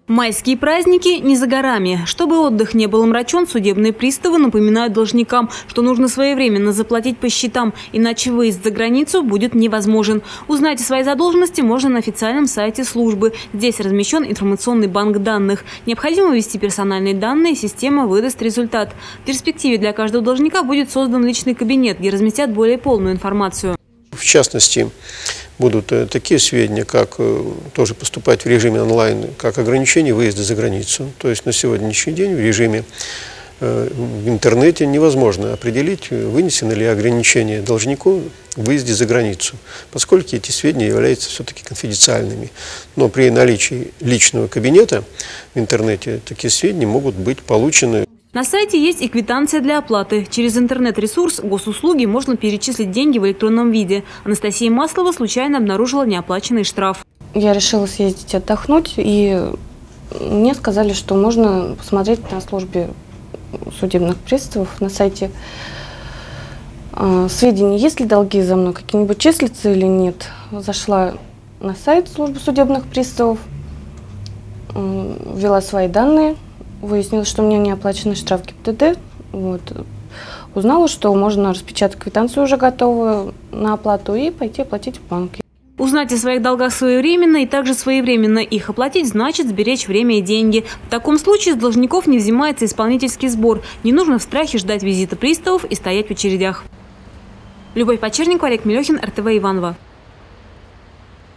Майские праздники не за горами. Чтобы отдых не был омрачен, судебные приставы напоминают должникам, что нужно своевременно заплатить по счетам, иначе выезд за границу будет невозможен. Узнать о своей задолженности можно на официальном сайте службы. Здесь размещен информационный банк данных. Необходимо ввести персональные данные, система выдаст результат. В перспективе для каждого должника будет создан личный кабинет, где разместят более полную информацию. В частности, будут такие сведения, как тоже поступать в режиме онлайн, как ограничение выезда за границу. То есть на сегодняшний день в режиме в интернете невозможно определить, вынесено ли ограничение должнику в выезде за границу, поскольку эти сведения являются все-таки конфиденциальными. Но при наличии личного кабинета в интернете такие сведения могут быть получены. На сайте есть и квитанция для оплаты. Через интернет-ресурс госуслуги можно перечислить деньги в электронном виде. Анастасия Маслова случайно обнаружила неоплаченный штраф. Я решила съездить отдохнуть, и мне сказали, что можно посмотреть на службе судебных приставов на сайте сведения, есть ли долги за мной, какие-нибудь числятся или нет. Зашла на сайт службы судебных приставов, ввела свои данные. Выяснилось, что у меня не оплаченный штраф ГИБДД. Узнала, что можно распечатать квитанцию уже готовую на оплату и пойти оплатить в банке. Узнать о своих долгах своевременно и также своевременно их оплатить значит сберечь время и деньги. В таком случае с должников не взимается исполнительский сбор. Не нужно в страхе ждать визита приставов и стоять в очередях. Любовь Почерникова, Олег Мелехин, РТВ Иваново.